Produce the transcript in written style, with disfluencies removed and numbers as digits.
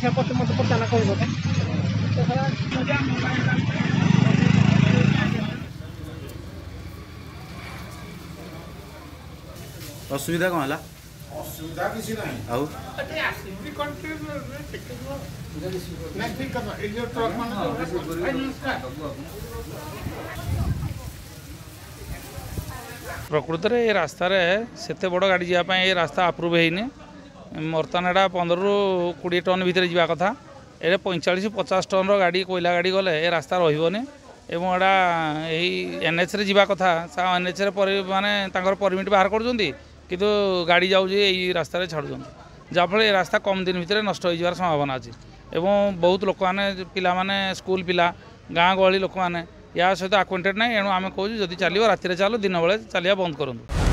ପଇସା ମତେ ପଚାନା କହିବ असुविधा कौन है? असुविधा किसी नहीं आउ प्रकृत में ये रास्तार से बड़ गाड़ी जावाई ये रास्ता आप्रुव होनी बर्तमान एटा 15 ରୁ 20 टन भितर जावा कथा ये 45-50 टन गाड़ी कोयला गाड़ी गले ये रास्ता रही एवं एटा एनएच रे जावा कथा एनएच रे माने परमिट बाहर कर किंतु गाड़ी जाऊँगी यही रास्तार छाड़ुं जहाँफल ये रास्ता कम दिन भितर नष्ट हो जावार संभावना अच्छी एवं बहुत लोक मैंने स्कूल पिला गाँ गहली लोक मैंने या सहित आक्वेंटेड ना एणु आम कहूँ जदि चलो राति चलो दिन बेले चलिया बंद करूँ।